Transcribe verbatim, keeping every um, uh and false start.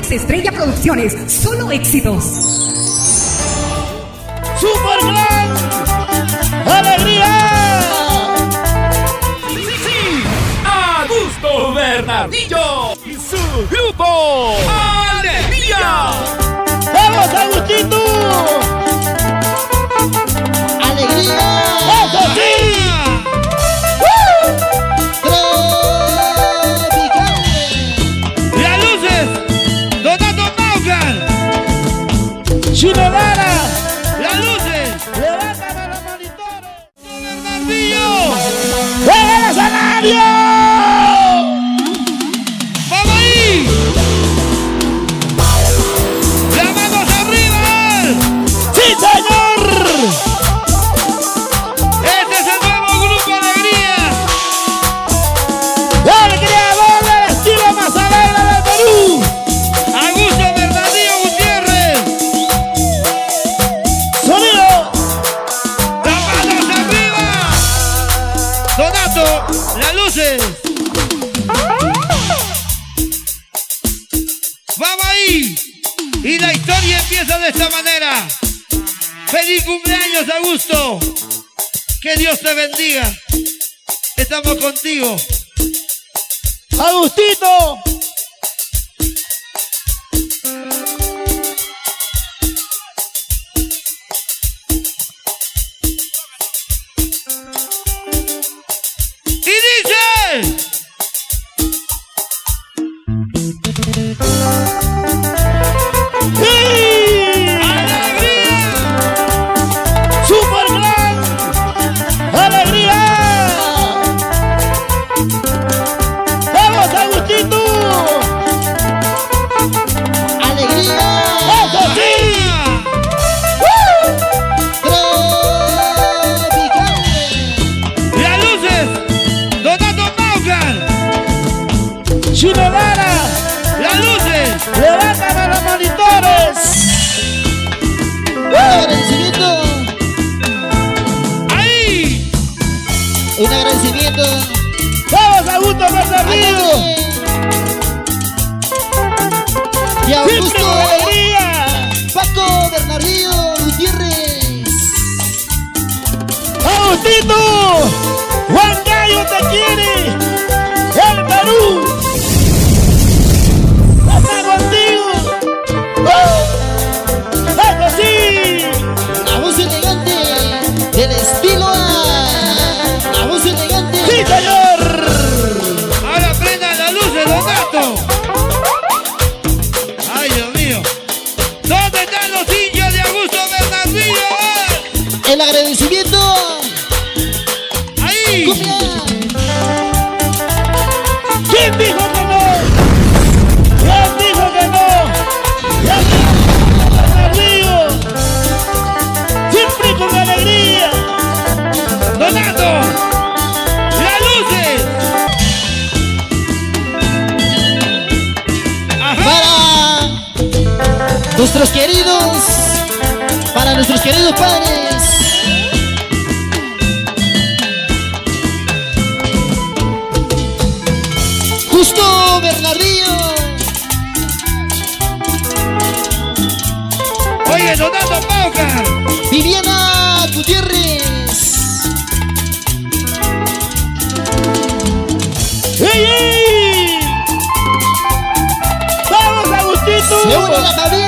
Estrella Producciones, solo éxitos. ¡Superglam! ¡Alegría! Sí, sí, sí. Augusto Bernardillo y su grupo ¡Alegría! ¡Vamos, Agustito! ¡Alegría! ¡Eso sí! Chino Lara, las luces, levántame los monitores. Bernardillo, ¡juega el escenario! ¡Vamos ahí! ¡Las manos arriba! ¡Sí, señor! Este es el nuevo grupo Alegría. El creador del estilo más alegre del Perú, Augusto Bernardillo Gutiérrez. ¡Sonido! ¡Las manos arriba! ¡Donato! ¡Las luces! ¡Vamos ahí! Y la historia empieza de esta manera. ¡Feliz cumpleaños, Augusto! ¡Que Dios te bendiga! Estamos contigo. ¡Agustito! Chino Lara, las luces, levántame los monitores. Un agradecimiento. Ahí. Un agradecimiento. Vamos, Augusto Bernardillo. Y Augusto Alegría. Paco Bernardillo Gutiérrez. Agustito, Juan Gallo te quiere. El Perú. El estilo a la voz elegante. ¡Sí, señor! Ahora prendan las luces, Donato. Ay, Dios mío. ¿Dónde están los hinchas de Augusto Bernardillo? El agradecimiento. Ahí. ¡Cumbia! ¿Quién dijo que no? ¿Quién dijo que no? ¿Quién dijo Bernardillo? Siempre con alegría. Donato, las luces. Ajá. Para nuestros queridos, para nuestros queridos padres. Justo Bernardillo. Oye, Donato Pauca. Viviana Gutiérrez. ¡Ey, ey! ¡Vamos, Agustito! ¡Se une la familia!